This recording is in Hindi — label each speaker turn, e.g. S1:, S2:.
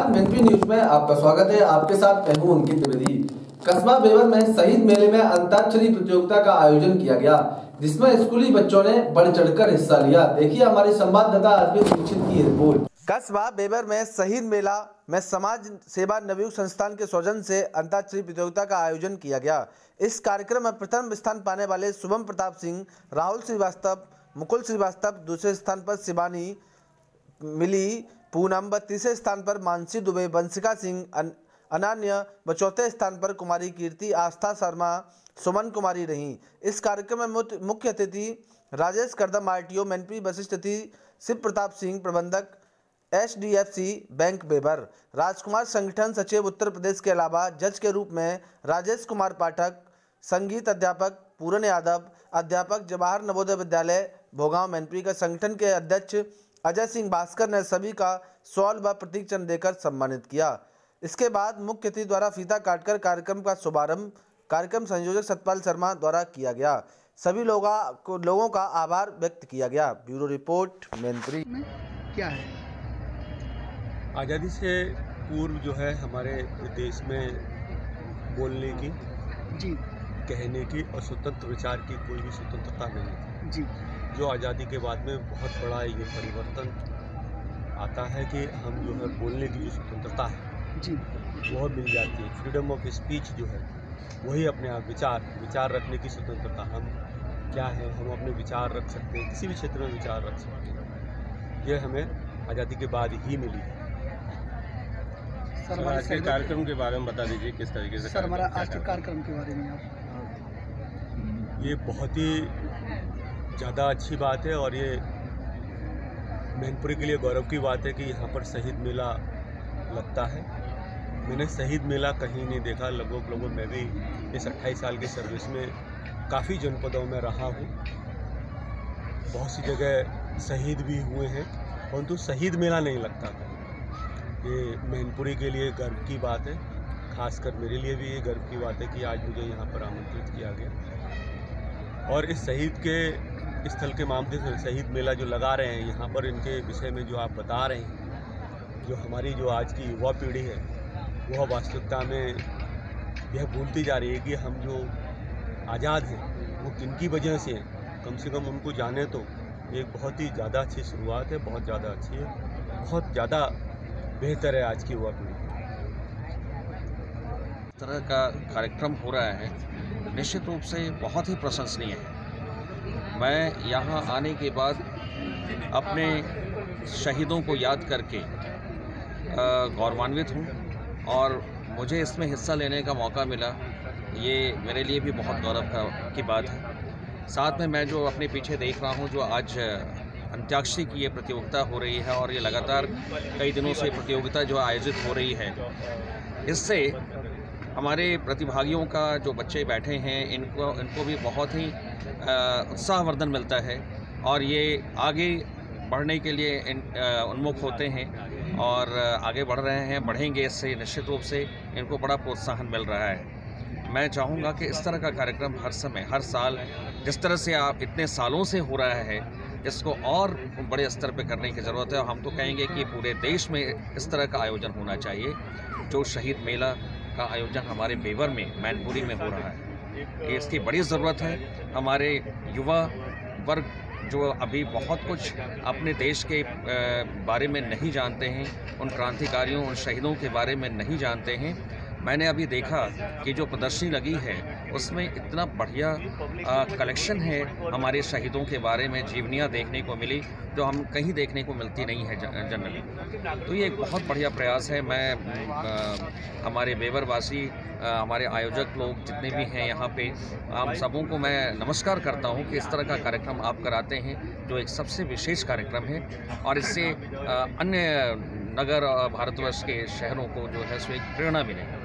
S1: नमस्कार, मैनपुरी न्यूज में आपका स्वागत है। आपके साथ मैं हूं अंकित द्विवेदी। कस्बा बेवर में शहीद मेले में अंताक्षरी प्रतियोगिता का आयोजन किया गया, जिसमें स्कूली बच्चों ने बढ़ चढ़कर हिस्सा लिया। देखिए हमारे संवाददाता अर्पित दीक्षित की रिपोर्ट। कस्बा बेवर में शहीद मेला में समाज सेवा नवयुग संस्थान के सौजन्य से अंताक्षरी प्रतियोगिता का आयोजन किया गया। इस कार्यक्रम में प्रथम स्थान पाने वाले शुभम प्रताप सिंह, राहुल श्रीवास्तव, मुकुल श्रीवास्तव, दूसरे स्थान पर शिवानी मिली पूनम, तीसरे स्थान पर मानसी दुबे, वंशिका सिंह, अनन्या व चौथे स्थान पर कुमारी कीर्ति, आस्था शर्मा, सुमन कुमारी रहीं। इस कार्यक्रम में मुख्य अतिथि राजेश करदम आरटीओ मैनपुरी, वशिष्ठ अतिथि शिव प्रताप सिंह, प्रबंधक HDFC बैंक बेवर, राजकुमार संगठन सचिव उत्तर प्रदेश के अलावा जज के रूप में राजेश कुमार पाठक, संगीत अध्यापक पूरन यादव, अध्यापक जवाहर नवोदय विद्यालय भोगांव मैनपुरी का संगठन के अध्यक्ष अजय सिंह भास्कर ने सभी का शॉल व प्रतीक चिन्ह देकर सम्मानित किया। इसके बाद मुख्य अतिथि द्वारा फीता काटकर कार्यक्रम का शुभारंभ कार्यक्रम संयोजक सतपाल शर्मा द्वारा किया गया। सभी लोगों का आभार व्यक्त किया गया। Bureau report, Mainpuri.
S2: क्या है
S3: आज़ादी से पूर्व जो है हमारे देश में बोलने की
S2: जी,
S3: कहने की और स्वतंत्र विचार की कोई भी स्वतंत्रता नहीं थी
S2: जी,
S3: जो आज़ादी के बाद में बहुत बड़ा ये परिवर्तन आता है कि हम जो है बोलने की जो स्वतंत्रता है
S2: जी,
S3: वह मिल जाती है। फ्रीडम ऑफ स्पीच जो है वही अपने आप विचार रखने की स्वतंत्रता। हम क्या है, हम अपने विचार रख सकते हैं, किसी भी क्षेत्र में विचार रख सकते हैं। ये हमें आज़ादी के बाद ही मिली है।
S2: सर
S3: आज के कार्यक्रम के बारे में बता दीजिए किस तरीके से।
S2: सर हमारा आज के कार्यक्रम के बारे में आप।
S3: ये बहुत ही ज़्यादा अच्छी बात है और ये मैनपुरी के लिए गौरव की बात है कि यहाँ पर शहीद मेला लगता है। मैंने शहीद मेला कहीं नहीं देखा। लगभग मैं भी इस 28 साल की सर्विस में काफ़ी जनपदों में रहा हूँ, बहुत सी जगह शहीद भी हुए हैं, परंतु शहीद मेला नहीं लगता था। ये मैनपुरी के लिए गर्व की बात है, खासकर मेरे लिए भी ये गर्व की बात है कि आज मुझे यहाँ पर आमंत्रित किया गया और इस शहीद के स्थल के मामले से शहीद मेला जो लगा रहे हैं यहाँ पर, इनके विषय में जो आप बता रहे हैं, जो हमारी जो आज की युवा पीढ़ी है वह वास्तविकता में यह भूलती जा रही है कि हम जो आज़ाद हैं वो किनकी वजह से हैं। कम से कम उनको जाने तो एक बहुत ही ज़्यादा अच्छी शुरुआत है, बहुत ज़्यादा अच्छी है, बहुत ज़्यादा बेहतर है आज की युवा पीढ़ी।
S4: इस तरह का कार्यक्रम हो रहा है निश्चित रूप से बहुत ही प्रशंसनीय है। मैं यहाँ आने के बाद अपने शहीदों को याद करके गौरवान्वित हूँ और मुझे इसमें हिस्सा लेने का मौका मिला, ये मेरे लिए भी बहुत गौरव की बात है। साथ में मैं जो अपने पीछे देख रहा हूँ, जो आज अंत्याक्षरी की ये प्रतियोगिता हो रही है और ये लगातार कई दिनों से प्रतियोगिता जो आयोजित हो रही है, इससे हमारे प्रतिभागियों का जो बच्चे बैठे हैं इनको भी बहुत ही उत्साहवर्धन मिलता है और ये आगे बढ़ने के लिए उन्मुख होते हैं और आगे बढ़ रहे हैं, बढ़ेंगे। इससे निश्चित रूप से इनको बड़ा प्रोत्साहन मिल रहा है। मैं चाहूँगा कि इस तरह का कार्यक्रम हर समय, हर साल, जिस तरह से आप इतने सालों से हो रहा है, इसको और बड़े स्तर पे करने की ज़रूरत है। और हम तो कहेंगे कि पूरे देश में इस तरह का आयोजन होना चाहिए। जो शहीद मेला का आयोजन हमारे बेवर में, मैनपुरी में हो रहा है, इसकी बड़ी ज़रूरत है। हमारे युवा वर्ग जो अभी बहुत कुछ अपने देश के बारे में नहीं जानते हैं, उन क्रांतिकारियों, उन शहीदों के बारे में नहीं जानते हैं। मैंने अभी देखा कि जो प्रदर्शनी लगी है उसमें इतना बढ़िया कलेक्शन है हमारे शहीदों के बारे में, जीवनियाँ देखने को मिली जो हम कहीं देखने को मिलती नहीं है जनरली। तो ये एक बहुत बढ़िया प्रयास है। मैं हमारे बेवरवासी, हमारे आयोजक लोग जितने भी हैं यहाँ पे, आप सबों को मैं नमस्कार करता हूँ कि इस तरह का कार्यक्रम आप कराते हैं, जो एक सबसे विशेष कार्यक्रम है और इससे अन्य नगर भारतवर्ष के शहरों को जो है सो एक प्रेरणा मिले।